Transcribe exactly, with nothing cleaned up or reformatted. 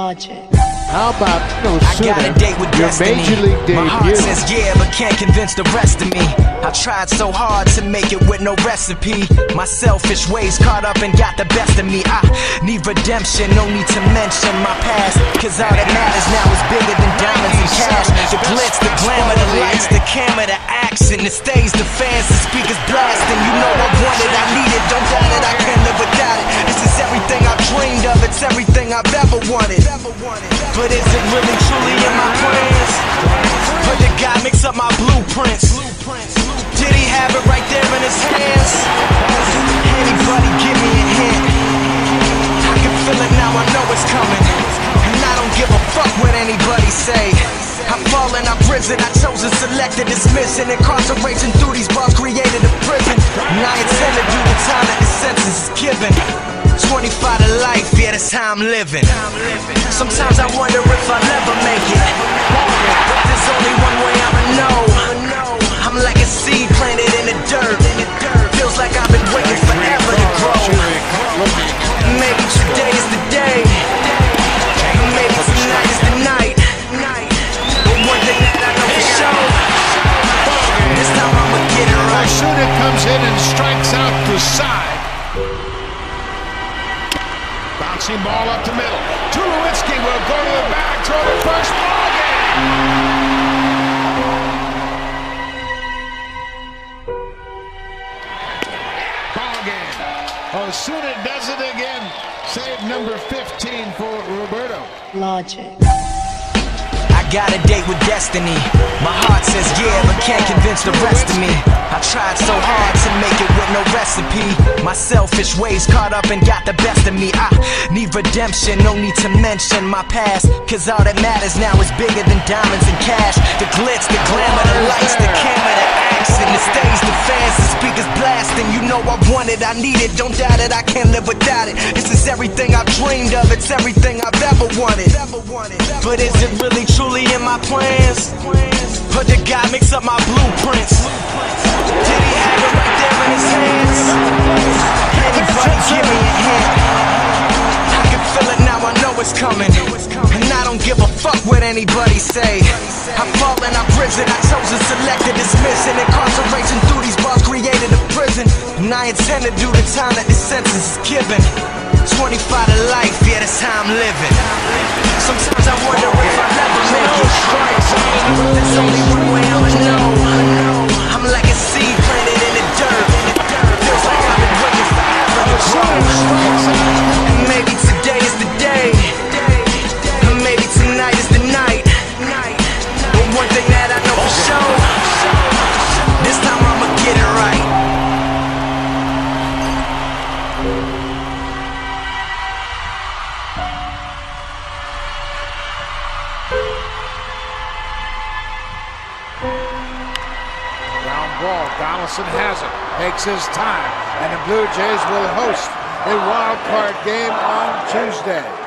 Logic. How about no I got a date with your destiny. major league debut? My heart says yeah, but can't convince the rest of me. I tried so hard to make it with no recipe. My selfish ways caught up and got the best of me. I need redemption, no need to mention my past, cause all that matters now is bigger than diamonds and cash. The glitz, the glamour, the lights, the camera, the action, the stage, the fans, the speakers blasting. You know I want it, I need it, don't doubt it, I can't live without it. This is everything I've dreamed of, it's everything I've ever wanted. But is it really truly in my plans? But the guy mix up my blueprints. Did he have it right there in his hands? Anybody give me a hint? I can feel it now, I know it's coming. And I don't give a fuck what anybody say. I've fallen, I've risen, I chosen, selected, dismissing. Incarceration through these bars created a prison. And I intend to do the time that the sentence is given. Twenty-five to life, yeah, that's how I'm living. Sometimes I wonder if I'll ever make it, but there's only one way I'ma know. I'm like a seed planted in the dirt. Feels like I've been waiting forever to grow. Maybe today is the day, maybe tonight is the night. But one thing that I know for sure, this time I'ma get it right. Osuna comes in and strikes out the side. Bouncing ball up the middle. Tulowitzki will go to the bag, throw the first ball game. Ball game. Osuna does it again. Save number fifteen for Roberto. Logic. I got a date with destiny. My heart says yeah, but can't convince the rest of me. I tried so hard to make it with no recipe. My selfish ways caught up and got the best of me. I need redemption, no need to mention my past, cause all that matters now is bigger than diamonds and cash. The glitz, the glamour, the lights, the camera, the action, the stage, the fans, the speakers blasting. You know I want it, I need it, don't doubt it, I can't live without it. This is everything I've dreamed of, it's everything I've ever wanted. But is it really truly in my plans? But the guy mix up my blueprints. Did he have it right there in his hands? Anybody give me a hint? I can feel it now, I know it's coming. And I don't give a fuck what anybody say. I've fallen, I've risen, I chosen, selected, dismissing. Incarceration through these bars created a prison. And I intend to do the time that the sentence is given. Twenty-five to life, yeah, that's how I'm living. Sometimes I wonder if I'll ever make it. But there's only one way I'ma know. I'm like a seed planted in the dirt. Feels like I've been waiting forever to grow. And maybe today is the day, and maybe tonight is the night. But one thing that I know for sure, this time I'ma get it right. Ground ball. Donaldson has it. Takes his time. And the Blue Jays will host a wild card game on Tuesday.